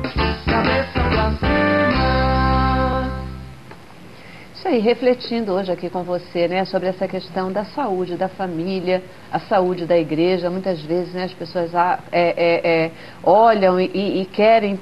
cabeça pra cima. Isso aí, refletindo hoje aqui com você, né, sobre essa questão da saúde da família, a saúde da igreja. Muitas vezes, né, as pessoas olham e querem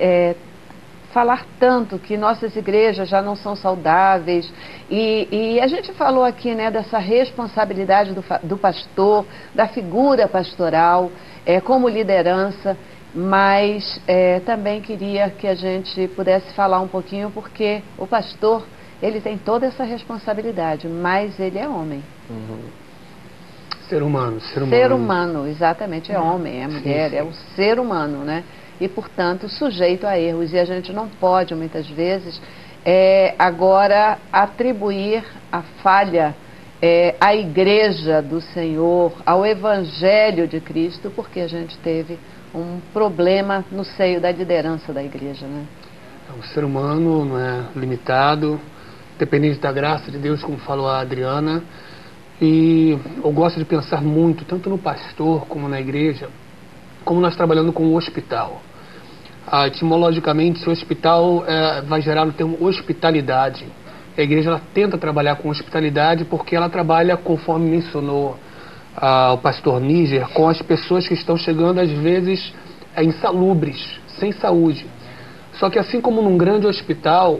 falar tanto que nossas igrejas já não são saudáveis, e a gente falou aqui, né, dessa responsabilidade do pastor, da figura pastoral, como liderança, mas também queria que a gente pudesse falar um pouquinho, porque o pastor, ele tem toda essa responsabilidade, mas ele é homem. Uhum. Ser humano. Ser humano, exatamente, é homem, é mulher, sim. É o ser humano, né? E, portanto, sujeito a erros. E a gente não pode, muitas vezes, agora atribuir a falha à Igreja do Senhor, ao Evangelho de Cristo, porque a gente teve um problema no seio da liderança da Igreja, né? O ser humano não é limitado, dependente da graça de Deus, como falou a Adriana. E eu gosto de pensar muito, tanto no pastor como na igreja, como nós trabalhando com o hospital. Etimologicamente, o hospital vai gerar o termo hospitalidade. A igreja ela tenta trabalhar com hospitalidade porque ela trabalha, conforme mencionou o pastor Níger, com as pessoas que estão chegando, às vezes, insalubres, sem saúde. Só que assim como num grande hospital,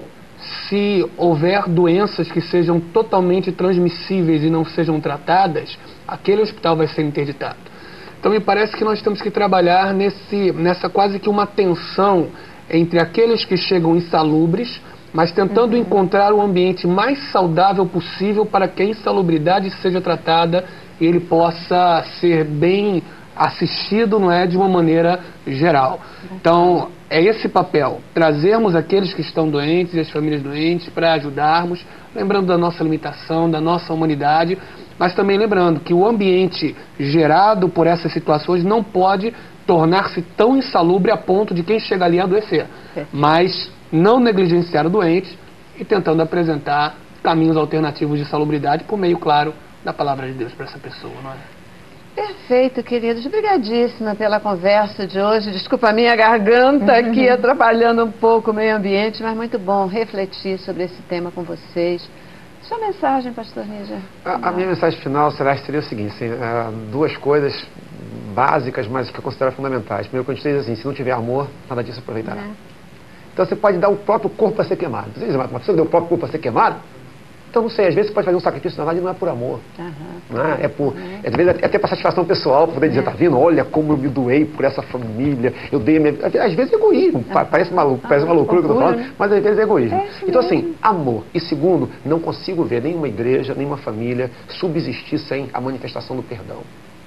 se houver doenças que sejam totalmente transmissíveis e não sejam tratadas, aquele hospital vai ser interditado. Então me parece que nós temos que trabalhar nessa quase que uma tensão entre aqueles que chegam insalubres, mas tentando encontrar o ambiente mais saudável possível para que a insalubridade seja tratada e ele possa ser bem assistido, não é, de uma maneira geral. Então, é esse papel, trazermos aqueles que estão doentes e as famílias doentes para ajudarmos, lembrando da nossa limitação, da nossa humanidade, mas também lembrando que o ambiente gerado por essas situações não pode tornar-se tão insalubre a ponto de quem chega ali adoecer, mas não negligenciar o doente e tentando apresentar caminhos alternativos de salubridade por meio, claro, da palavra de Deus para essa pessoa, não é? Perfeito, queridos. Obrigadíssima pela conversa de hoje. Desculpa a minha garganta aqui atrapalhando um pouco o meio ambiente, mas muito bom refletir sobre esse tema com vocês. Sua mensagem, pastor Níger? A minha mensagem final seria o seguinte, assim, duas coisas básicas, mas que eu considero fundamentais. Primeiro, que a gente diz assim, se não tiver amor, nada disso aproveitará. Então você pode dar o próprio corpo para ser queimado. Você diz, uma pessoa deu o próprio corpo para ser queimado? Então, não sei, às vezes você pode fazer um sacrifício, na verdade não é por amor. Né? Às vezes é até para satisfação pessoal, para poder dizer, tá vendo? Olha como eu me doei por essa família, eu dei a minha... Às vezes é egoísmo, parece uma loucura que eu estou falando, mas às vezes é egoísmo. Então, assim, amor. E segundo, não consigo ver nenhuma igreja, nenhuma família subsistir sem a manifestação do perdão.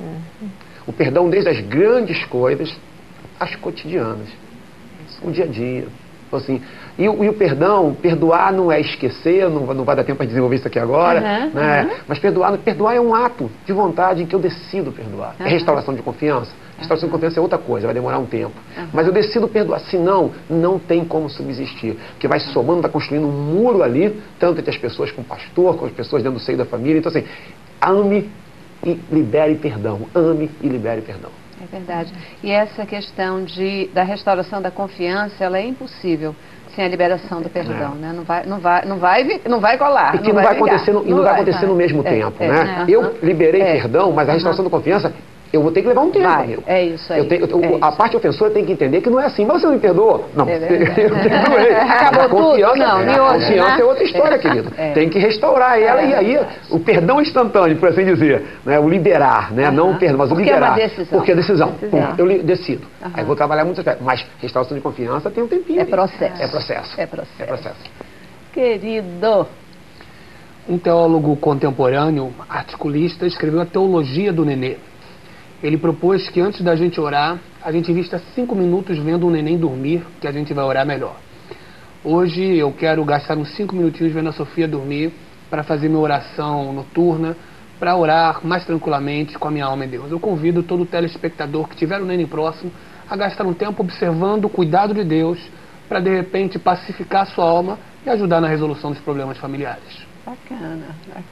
O perdão desde as grandes coisas às cotidianas, o dia a dia. Então, assim, e o perdão, perdoar não é esquecer, não vai dar tempo para desenvolver isso aqui agora, né? Mas perdoar é um ato de vontade em que eu decido perdoar. É restauração de confiança. Restauração de confiança é outra coisa, vai demorar um tempo. Mas eu decido perdoar, senão não tem como subsistir. Porque vai somando, vai construindo um muro ali, tanto entre as pessoas com o pastor, com as pessoas dentro do seio da família. Então, assim, ame e libere perdão. Ame e libere perdão. É verdade. E essa questão da restauração da confiança, ela é impossível sem a liberação do perdão, né? Não vai colar. E que não vai acontecer no mesmo tempo, né? Eu liberei perdão, mas a restauração da confiança, eu vou ter que levar um tempo, amigo. É isso aí. A parte ofensora tem que entender que não é assim, mas você não me perdoou? Não, eu perdoei. Acabou tudo? Não, a confiança é outra história, querido. Tem que restaurar ela e aí o perdão instantâneo, por assim dizer, né? O liberar, né? Não o perdão, mas o liberar. Porque é decisão. Eu decido. Aí vou trabalhar muito, mas restauração de confiança tem um tempinho. É processo. É processo. Querido. Um teólogo contemporâneo, articulista, escreveu a Teologia do Nenê. Ele propôs que antes da gente orar, a gente invista 5 minutos vendo um neném dormir, que a gente vai orar melhor. Hoje eu quero gastar uns 5 minutinhos vendo a Sofia dormir para fazer minha oração noturna, para orar mais tranquilamente com a minha alma em Deus. Eu convido todo telespectador que tiver um neném próximo a gastar um tempo observando o cuidado de Deus para de repente pacificar a sua alma e ajudar na resolução dos problemas familiares. Bacana.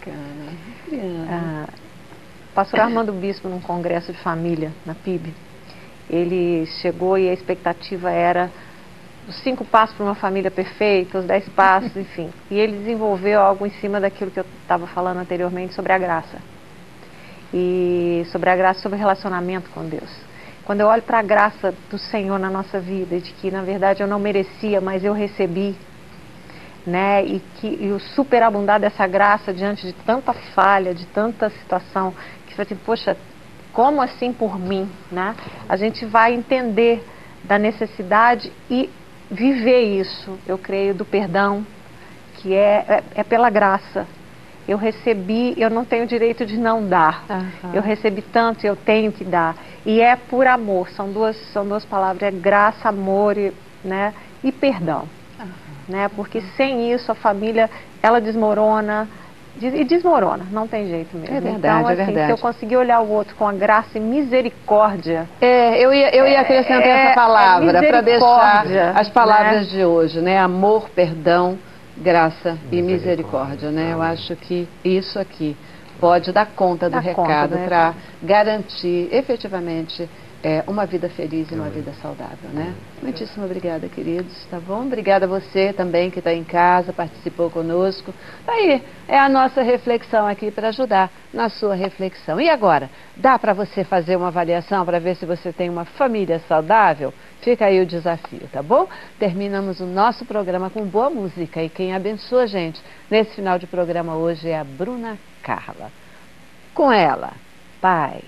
Pastor Armando Bispo, num congresso de família na PIB, ele chegou e a expectativa era os 5 passos para uma família perfeita, os 10 passos, enfim. E ele desenvolveu algo em cima daquilo que eu estava falando anteriormente sobre a graça. E sobre a graça, sobre o relacionamento com Deus. Quando eu olho para a graça do Senhor na nossa vida, de que na verdade eu não merecia, mas eu recebi, né? E o superabundar dessa graça diante de tanta falha, de tanta situação, que você vai dizer, poxa, como assim por mim, né? A gente vai entender da necessidade e viver isso, eu creio, do perdão, que é pela graça. Eu recebi, eu não tenho direito de não dar. Eu recebi tanto, eu tenho que dar. E é por amor, são duas palavras, é graça, amor, né? E perdão. Né? Porque sem isso a família, ela desmorona, e desmorona, não tem jeito mesmo. É verdade, então, assim, é verdade. se eu conseguir olhar o outro com a graça e misericórdia... Eu ia acrescentar essa palavra para deixar as palavras, né, de hoje, né? Amor, perdão, graça e misericórdia, né? Eu acho que isso aqui pode dar conta do recado para garantir efetivamente uma vida feliz e uma vida saudável, né? Muitíssimo obrigada, queridos, tá bom? Obrigada a você também que está em casa, participou conosco. Aí é a nossa reflexão aqui para ajudar na sua reflexão. E agora, dá para você fazer uma avaliação para ver se você tem uma família saudável? Fica aí o desafio, tá bom? Terminamos o nosso programa com boa música e quem abençoa a gente nesse final de programa hoje é a Bruna Carla. Com ela, paz.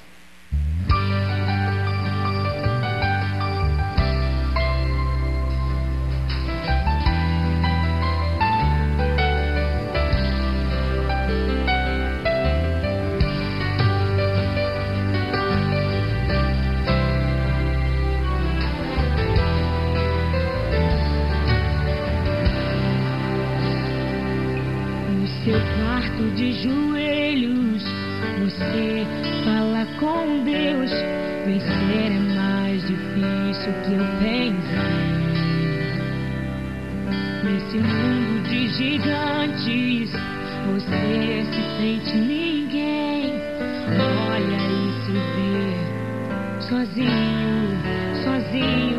Seu quarto de joelhos, você fala com Deus. Vencer é mais difícil que eu pensei. Nesse mundo de gigantes, você se sente ninguém. Olha e se vê sozinho, sozinho.